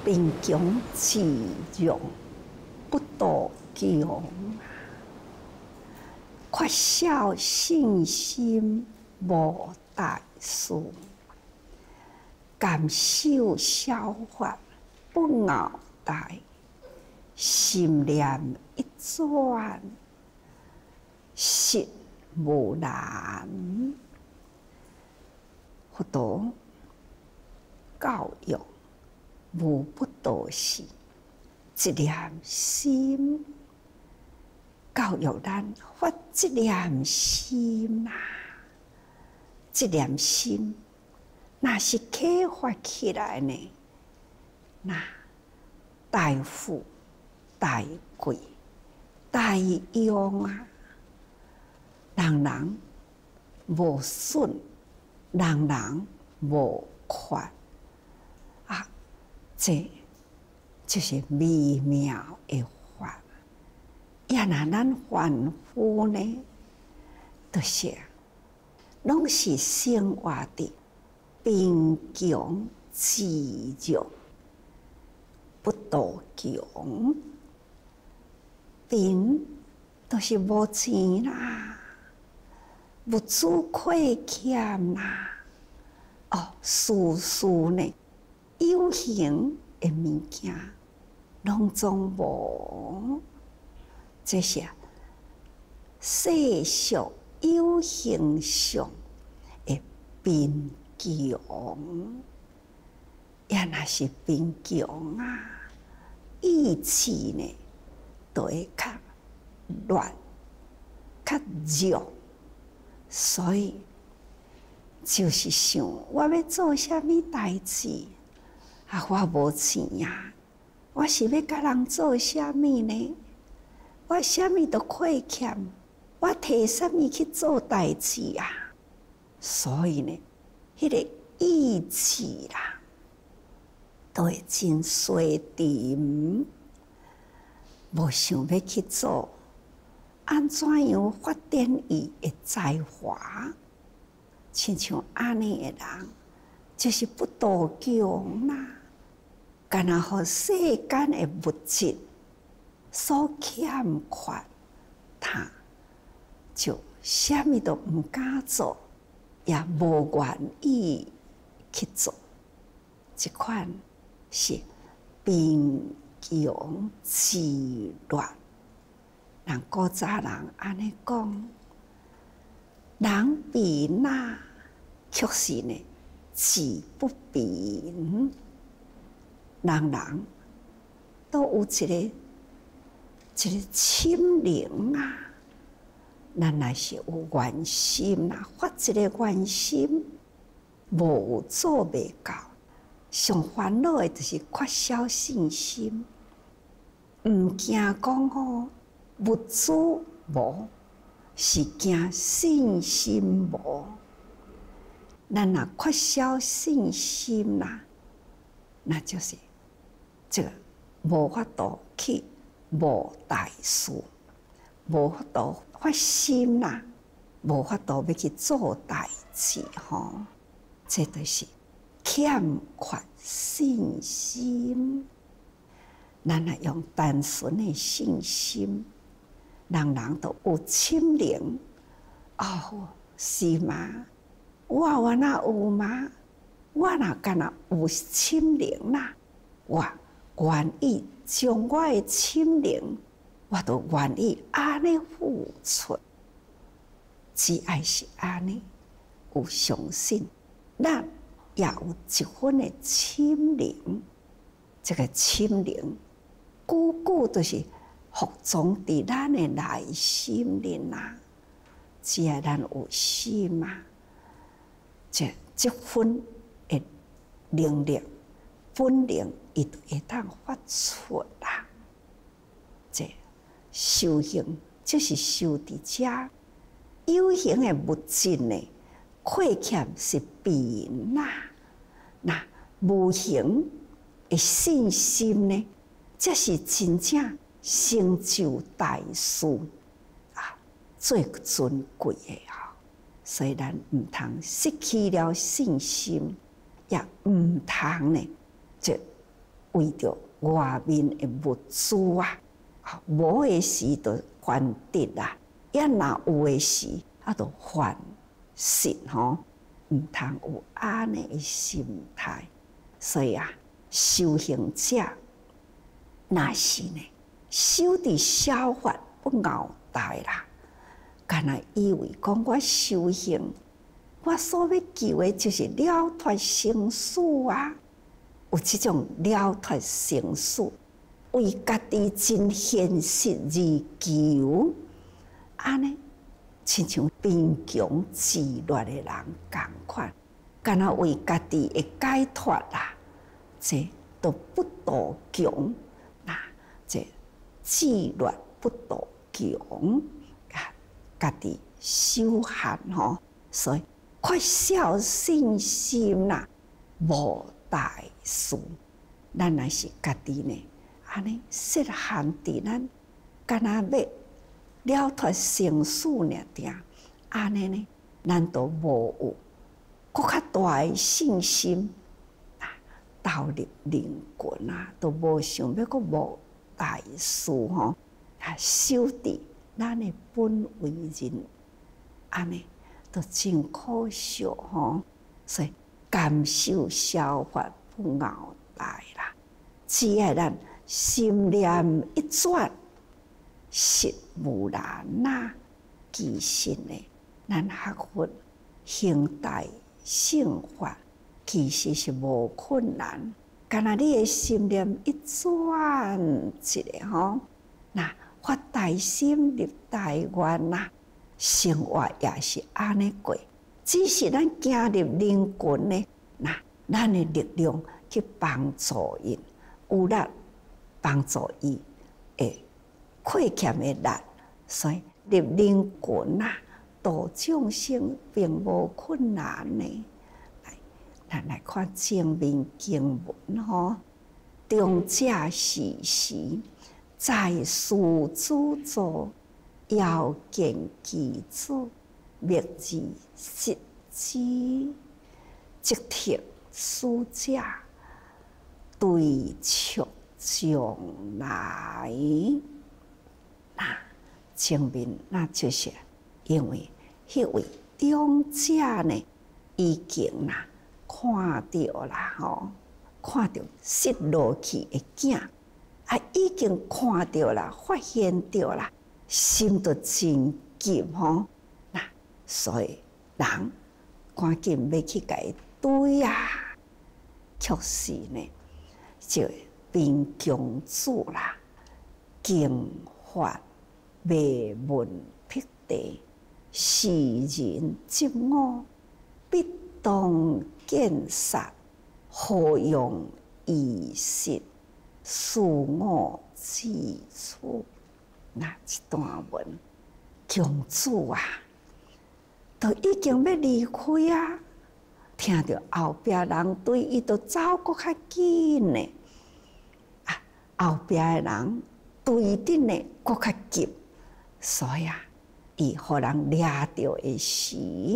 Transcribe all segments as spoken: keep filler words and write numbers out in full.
贫穷自弱，不度穷。缺少信心无大事，甘受消化不熬代。心念一转，实无难。佛陀教育无不都是一念心，教育咱发一念心呐、啊，一念心，那是启发起来呢，那大富大贵大用啊！人人无损，人人无缺啊！这就是微妙的法。也那咱凡夫呢，就是拢是生活的贫穷自弱，不度穷。贫就是无钱啦，物资匮欠啦，哦，事事呢有形的物件拢总无，这是世俗有形上的贫穷，也那是贫穷啊，意志呢？都会较乱、较弱，所以就是想我要做啥物代志啊？我无钱呀，我是要甲人做啥物呢？我啥物都亏欠，我摕啥物去做代志啊？所以呢，迄、那个意志啦，都会真衰沉。无想要去做，安怎样发展伊的才华？亲像安尼的人，就是不度穷啦，干那互世间的物质所欠缺，他就啥物都毋敢做，也无愿意去做。这款是病。穷自乱，人古早人安尼讲，人贫啊，却是呢志不贫。人人都有一个一个心灵啊，咱若是有愿心啊，发一个愿心，无做袂到。上烦恼的就是缺少信心，毋惊讲吼物资无，是惊信心无。咱若缺少信心啦，那就是这个无法度去无大事，无法度发心啦，无法度要去做代志吼，这就是欠缺信心。咱若用单纯的信心，人人都有心灵。哦，是吗？我我哪有吗？我若干那有心灵啦，我愿意将我的心灵，我都愿意安尼付出。只爱是安尼，有相信，咱也有一份的心灵。这个心灵，久久都是服从伫咱的内心里啦。只要咱有心啊，这这份的能力、本领，伊就会当发出啦。这修行就是修伫遮，有形的物质呢，亏欠是病啦。那无形的信心呢，这是真正成就大事啊，最尊贵的啊！所以咱唔通失去了信心，也唔通呢，就为着外面的物资啊，无的时就还得啦，也若有的时啊，就还神吼，毋通有安尼的心态。所以啊，修行者若是呢，守伫消法不熬大啦，干那以为讲我修行，我所要求的就是了脱生死啊！有这种了脱生死，为家己真现实而求，安尼亲像贫穷自虐的人共款，干那为家己的解脱啦，这都不度穷，那这自虐不度穷啊，家己修行吼，所以缺少信心啦，无大事。咱若是家己呢，安尼适限伫咱，干那要了脱生死尔定，安尼呢，咱都无有搁较大的信心啊，投入灵魂啊，都无想要搁无大事吼，啊，守伫咱的本为人，安尼都真可惜吼。所以甘受消法不熬大啦，只要咱心念一转，实无难呐。其实呢，咱学佛行大乘法，其实是无困难。干那你的心念一转一个吼，那发大心立大愿呐，生活也是安尼过。只是咱行入灵魂呢，那咱的力量去帮助因，有力帮助伊会亏欠的力，所以入灵魂呐，度众生并无困难呢。来，咱来看正面经文吼，中者时时在世主座，遥见其主。灭之失之，即听使者对促将来。那前面那就是因为迄位长者呢，已经啦看到啦吼，看到失落去的囝，啊已经看到啦，发现到啦，心都真急吼。所以人赶紧要去甲伊对啊，确实呢，就贫穷主啦，经发未闻辟地，世人接我，必当见杀，何用以实恕我之处？那一段文，穷主啊！都已经要离开啊！听到后壁人对伊都走搁较紧呢，啊，后壁的人对伊顶呢搁较急，所以啊，伊互人掠到的时，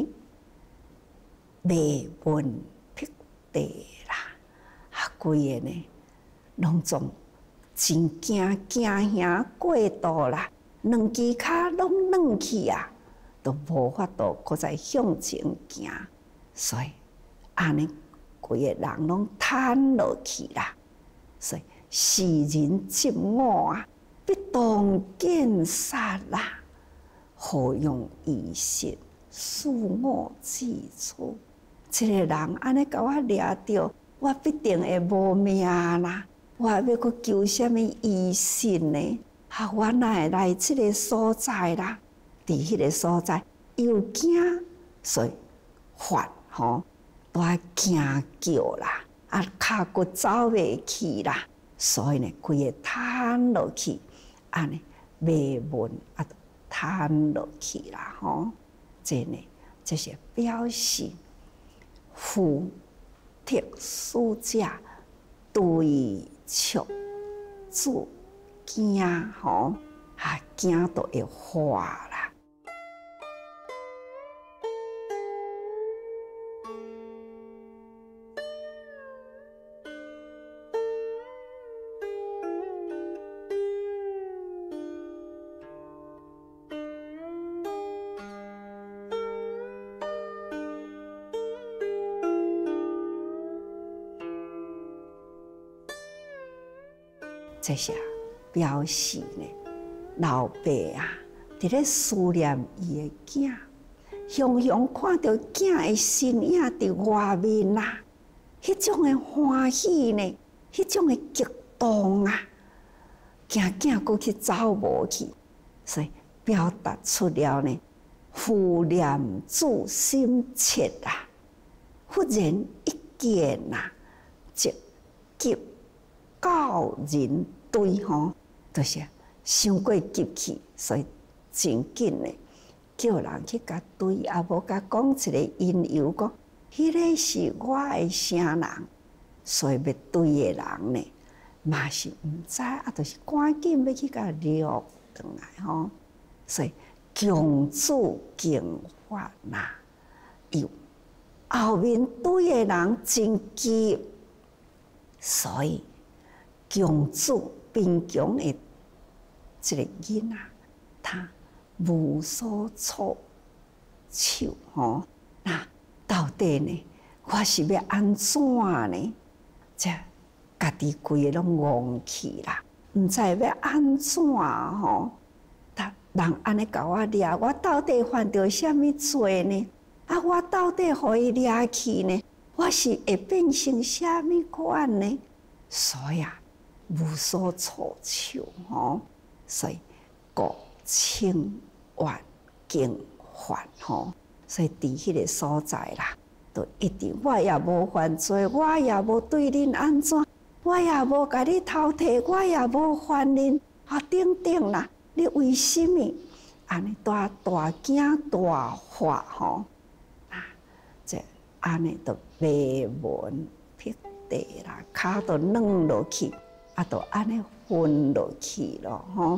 未闻辟地啦，啊，规个呢，拢总真惊惊吓过度啦，两支骹拢软去啊！都无法度搁再向前行，所以安尼规个人拢瘫落去啦。所以世人接我啊，必当见杀啦，何用以实恕我之处？这个人安尼甲我掠着，我必定会无命啦！我要搁求什么医信呢？啊，我哪会来这个所在啦？伫迄个所在又惊，所以发吼都爱惊叫啦，啊脚骨走袂去啦，所以呢，规个瘫落去，安尼未闻啊，瘫落去啦吼。这呢，这是表示夫特殊者对促主惊吼，啊惊到会化啦。 这些表示呢，老爸啊，伫咧思念伊的囝，常常看到囝的身影伫外面啊，迄种的欢喜呢，迄种的激动啊，惊囝过去走无去，所以表达出了呢，父念子心切啊，忽然一见啊，即急到人堆吼，就是伤过急去，所以真紧的叫人去甲对，也无甲讲一个因由，讲迄个是我的啥人，所以要对的人呢，嘛是毋知，啊，就是赶紧要去甲掠转来吼，所以强子敬法呐，有后面对的人真急，所以强子贫穷的这个囡仔，他无所措手吼。那到底呢？我是要安怎呢？这家己规个拢戇去啦，毋知要安怎吼？他人安尼甲我掠，我到底犯着什么罪呢？啊，我到底互伊掠去呢？我是会变成什么款呢？所以啊，无所措手吼。所以故清怨敬犯吼，所以伫迄个所在啦，就一定我也无犯罪，我也无对恁安怎，我也无甲你偷摕，我也无犯恁啊等等啦。你为什么安尼大大惊大发吼？啊，这安尼都眉文撇地啦，骹都软落去，啊，都安尼昏落去咯吼。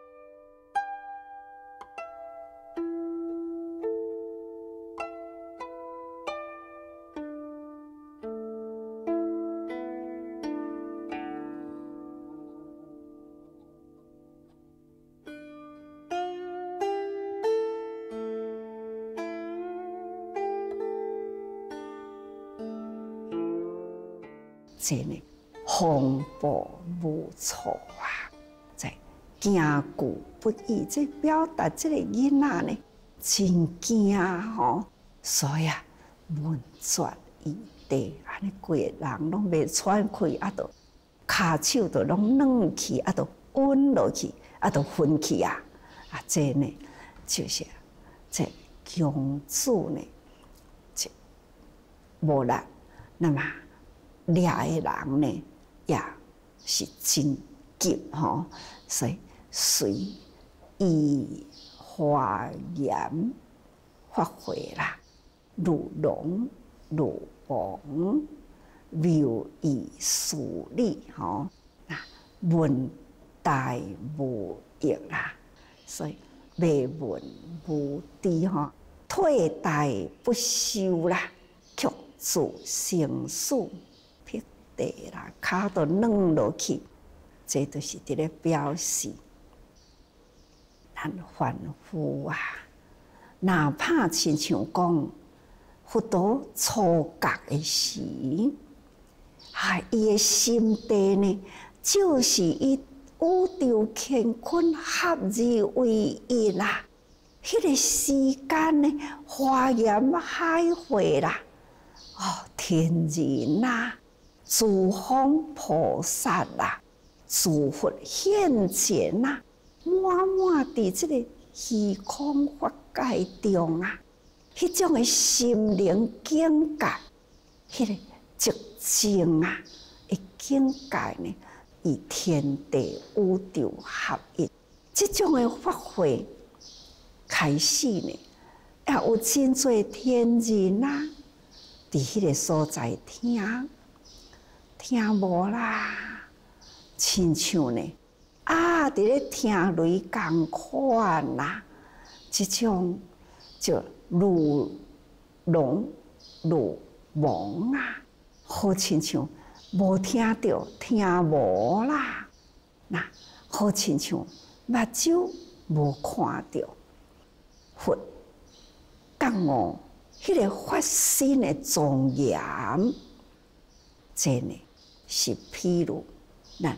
真诶，风暴无措啊！在惊惧不已，这表达这个囡仔呢，真惊吼，所以啊，闷绝于地，安尼规个人拢袂喘气，啊，都骹手都拢软去，啊，都晕落去，啊，都昏去啊！啊，这呢，就是这强子呢，这无力，那么。掠的人呢，也是真急吼，所以随意花言发挥啦，如龙如王，妙以事理吼，那文大无益啦，所以未文无知吼，退大不修啦，却自成事。地啦，骹都软落去，这都是伫咧表示咱凡夫啊，哪怕亲像讲佛陀初觉的时，啊，伊的心地呢，就是以宇宙乾坤合而为一啦。迄、那个时间呢，花言海会啦，哦，天人啦。诸方菩萨啦，诸佛现前啦，满满伫这个虚空法界中啊，迄种的心灵境界，迄、那个寂静啊的境界呢，与天地宇宙合一，这种的法会开始呢，也有真侪天人啊，伫迄个所在听。听无啦，亲像呢啊，伫咧听雷共款啦，即种就如龙如王啊，好亲像无听到，听无啦，那好亲像目睭无看到，佛觉悟迄个法身的庄严，真呢。是譬如咱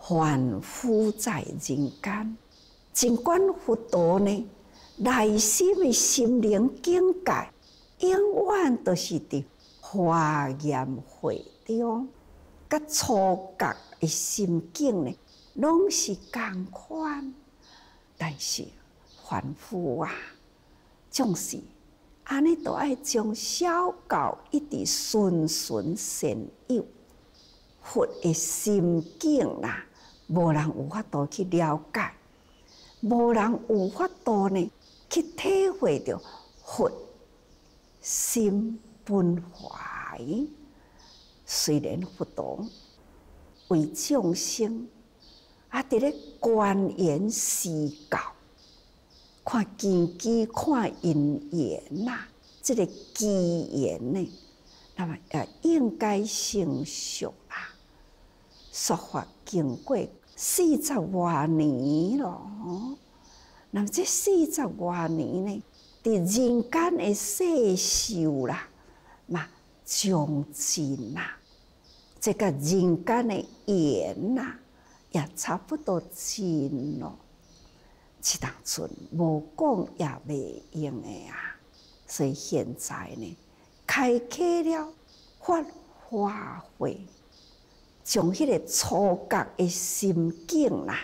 凡夫在人间，尽管佛陀呢，内心的心灵境界，永远都是伫华严会中，甲初觉的心境呢，拢是共款。但是凡夫啊，总是安尼，都爱从小到一直循循善诱，佛的心境啦，无人有法度去了解，无人有法度呢去体会到佛心本怀。虽然佛陀为众生啊，伫咧观言示教，看根基，看因缘呐，这个机缘呢，那么也应该成熟啦。说法经过四十多年咯，那么这四十多年呢，伫人间的世寿啦，嘛将尽啦，这个人间的缘呐，也差不多尽咯。这当阵无讲也袂用的啊，所以现在呢，开启了法华会，将迄个初觉的心境啦，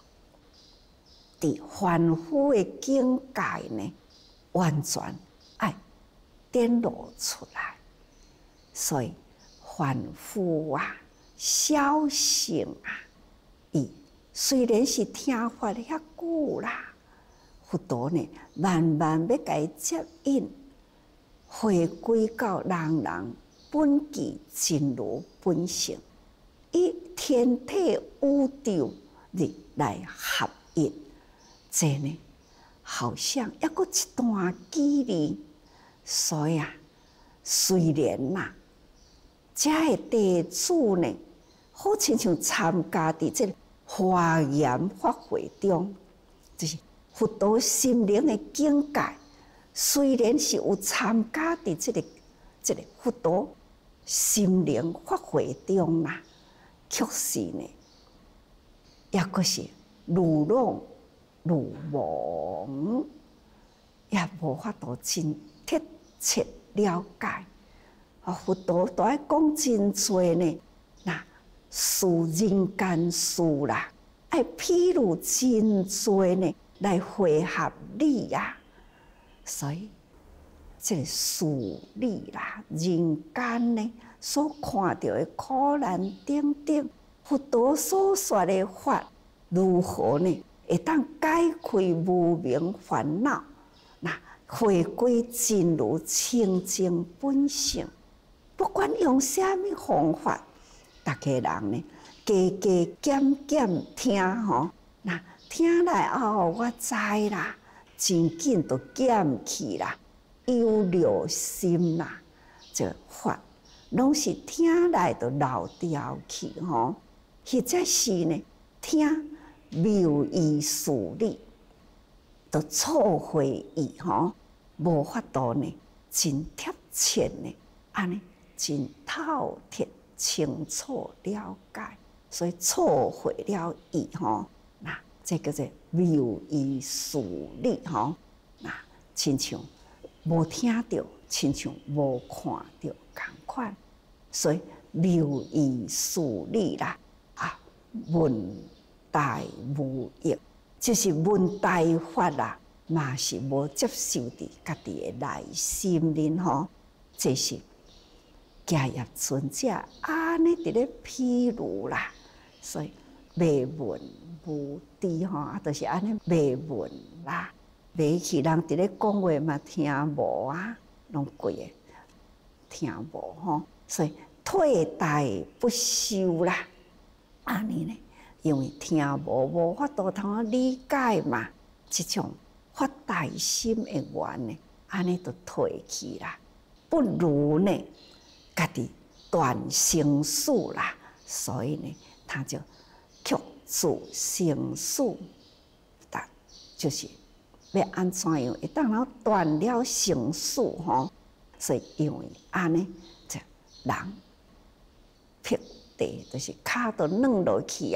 伫凡夫的境界呢，完全爱展露出来。所以凡夫啊，小乘啊，伊虽然是听法遐久啦，佛陀呢慢慢要甲伊接引，回归到人人本具真如本性，以天体宇宙嚟来合一，这呢好像抑阁一段距离。所以啊，虽然呐、啊，这个弟子呢，好亲像参加伫这个华严法会中，就是佛陀心灵的境界，虽然是有参加伫这个这个佛陀心灵法会中啦，却是呢，也阁是如梦如梦，也无法度真贴切了解。啊，佛陀都爱讲真多呢，那事人间事啦，爱披露真多呢，来汇合理啊。所以，这个事理啦，人间呢所看到的苦难等等，佛陀所说的法，如何呢？会当解开无明烦恼，那回归真如清净本性。不管用啥物方法，大家人呢，加加减减听吼，那听来后，我知啦，真紧就减去啦，有留心啦，这法拢是听来就漏掉去吼，或者是呢，听妙义事理，就错会意吼，无法度呢，真贴切呢，安尼。真透彻、清楚了解，所以错会了意吼。那这个叫妙义事理吼。那亲像无听到，亲像无看到同款。所以妙义事理啦，啊，问大无益，就是问大法啦，嘛是无接受伫家己的内心里吼，这是。迦叶尊者安尼伫咧披露啦，所以未闻无知吼，啊，就是安尼未闻啦，未去人伫咧讲话嘛听无啊，拢规个听无吼，所以退代不修啦，安尼呢，因为听无无法度通啊理解嘛，即种发大心的缘呢，安尼就退去啦，不如呢。家己断生死啦，所以呢，他就却住生死，但就是要安怎样？会当然断了生死吼，所以因为安尼，这人劈地就是骹都软落去啊，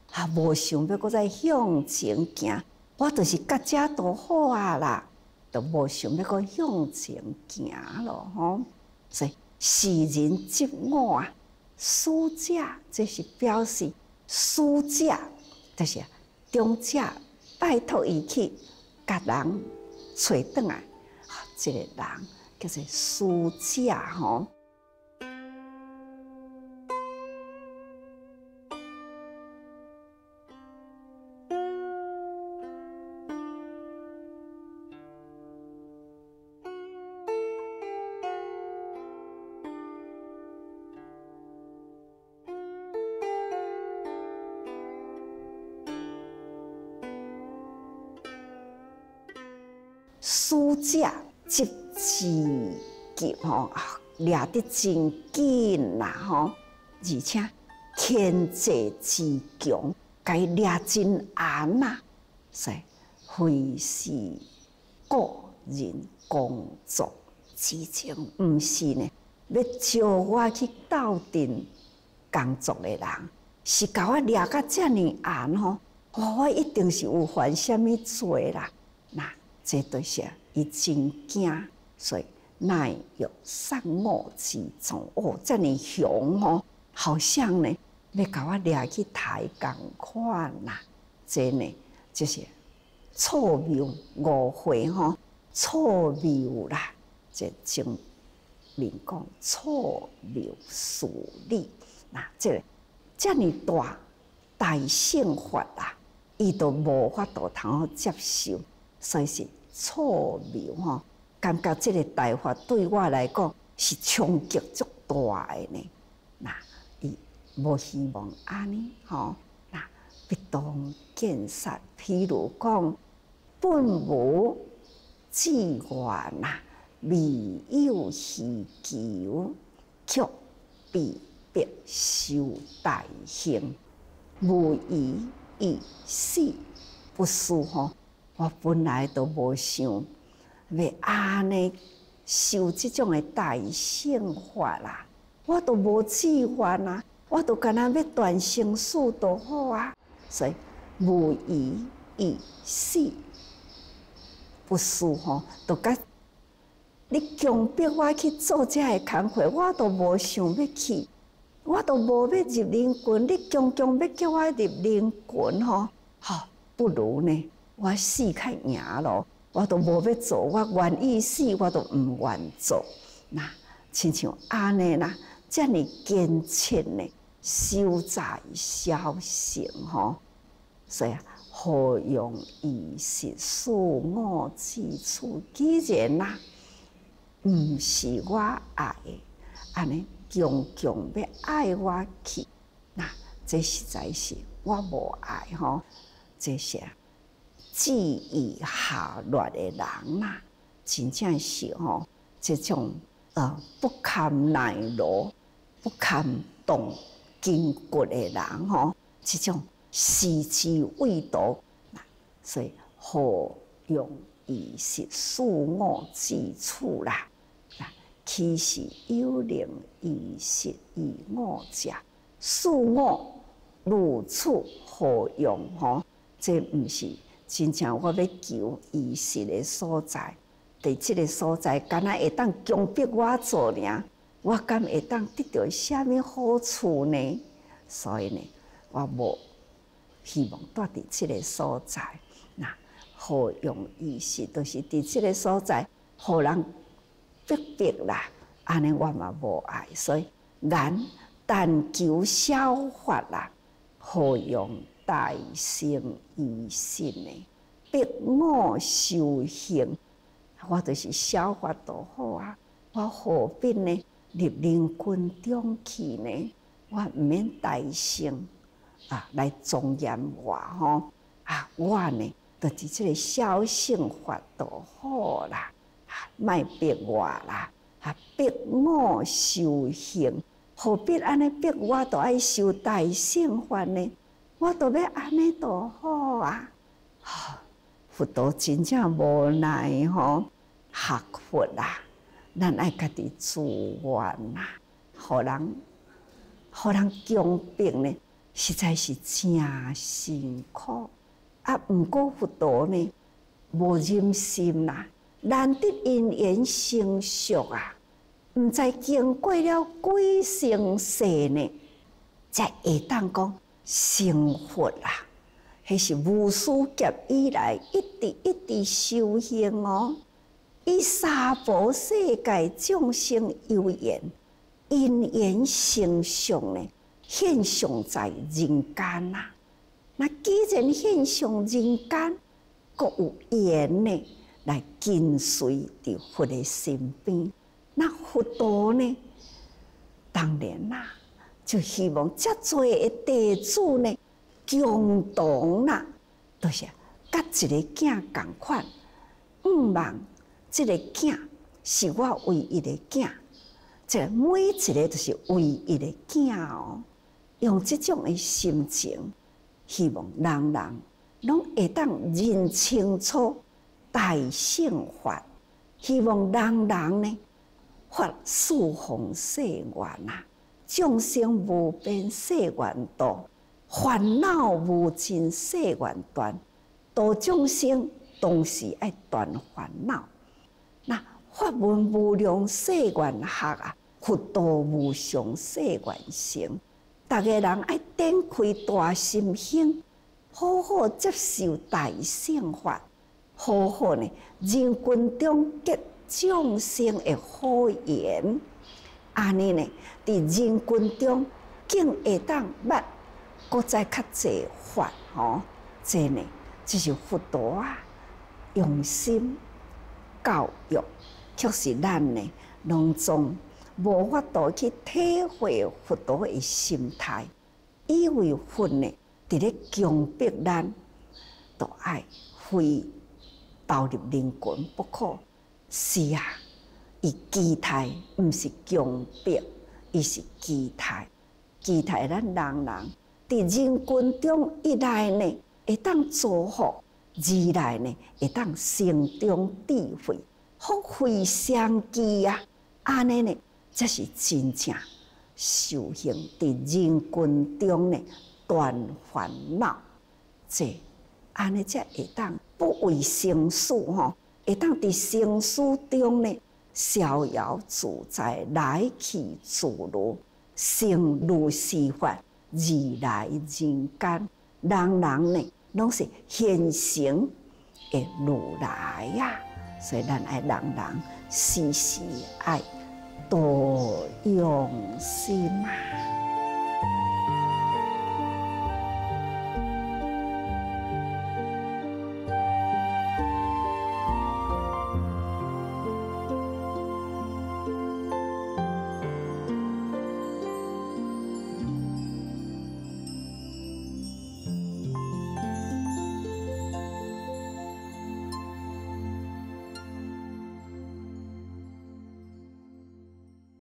啊，无想要搁再向前行，我就是到遮都好啊啦，都无想要搁向前行咯吼。所以世人接我啊，使者这是表示使者，就是中者拜托伊去甲人找转来，啊，这个人叫做使者吼。使者急之急吼，掠得真紧啦吼，而且牵制之强，该掠真严啦，所以非是个人工作之前，毋是呢，要招我去斗阵工作的人，是甲我掠甲遮尔严吼，我一定是有犯什么罪啦，那。这就是伊真惊，所以乃有善恶之从哦，这么凶哦，好像呢要甲我掠去抬共款啦。这呢就是错谬误会吼，错谬啦，这证明讲错谬事理。那这个这么大大乘法啦，伊都无法度通好接受，所以是。错谬吼，感觉这个大法对我来讲是冲击足大的呢。那伊无希望安尼吼，那不当见识，譬如讲本无志愿呐，未有希求，却被迫受大刑，无疑已死，不是吼。我本来都无想要安尼受这种的大乘法啦，我都无志愿啊，我都干那要断生死都好啊，所以无疑已死，不是吼，都甲你强迫我去做这个工课，我都无想要去，我都无要入灵群，你强强要叫我入灵群吼，好不如呢？我死较赢咯，我都无要做，我愿意死，我都唔愿做。那亲像安尼啦，遮尔坚切呢，修在小乘吼，所以何用以是恕我之处？既然啦，唔是我爱的，安尼强强要爱我去，那这实在是我无爱吼，这些。志意下劣的人啦，真正是吼，这种呃不堪耐劳、不堪动筋骨的人吼，这种视之畏毒，所以何用以是恕我之处啦？其实有灵以是以我者，恕我如此何用吼？这毋是。真正我要求医师的所在，伫即个所在，敢若会当强迫我做尔，我敢会当得到什么好处呢？所以呢，我无希望住伫即个所在。那何用医师，都是伫即个所在，互人逼迫啦，安尼我嘛无爱。所以，然但求消法啦，何用？大乘依信呢，逼我修行，我就是消法都好啊。我何必呢入灵群中去呢？我唔免大乘啊来庄严我吼啊！我呢，就伫即个小乘法都好啦，莫逼我啦，啊逼我修行，何必安尼逼我？都爱修大乘法呢？我都要安尼都好啊！佛陀真正无奈吼，学佛啦，咱爱家己自愿啦，互人互人强迫呢， 实在是真辛苦。啊，毋过佛陀呢，无忍心啦，难得因缘成熟啊，毋知经过了几生世呢，才会当讲成佛啦。迄是无始劫以来一直一直修行哦，以娑婆世界众生有缘，因缘成熟呢，现象在人间啦。那既然现象人间，阁有缘呢，来跟随伫佛的身边。那佛陀呢，当然啦，就希望遮多的弟子呢，共同啦，就是甲一个囝共款，毋望这个囝是我唯一的囝，这每一个都是唯一的囝哦。用这种的心情，希望人人拢会当认清楚大乘法，希望人人呢，发四弘誓愿啊，众生无边誓愿度，烦恼无尽誓愿断，度众生同时爱断烦恼。那法门无量誓愿学啊，佛道无上誓愿成。大家人爱展开大心胸，好好接受大乘法，好好呢人群中结众生的好缘。安尼呢，伫人群中竟会当捌，搁再较济法吼，这呢，这是佛陀啊用心教育，却是咱呢拢总无法度去体会佛陀的心态，以为佛呢伫咧强迫咱，都爱非投入人群不可。是啊，伊期待毋是强迫，伊是期待，期待咱人人伫人群中一来呢，会当造福；二来呢，会当成长智慧，福慧相继啊！安尼呢，才是真正修行伫人群中呢断烦恼。这安尼才会当不为生死吼，会当伫生死中呢逍遥自在，来去自如，成如是法，而来人间，人人呢拢是现成的如来呀、啊。所以咱爱人人时时爱多用心啊。